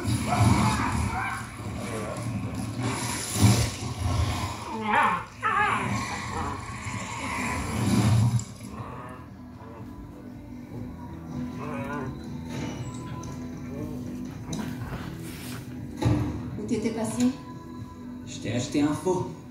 Où t'étais passé? Je t'ai acheté un faux.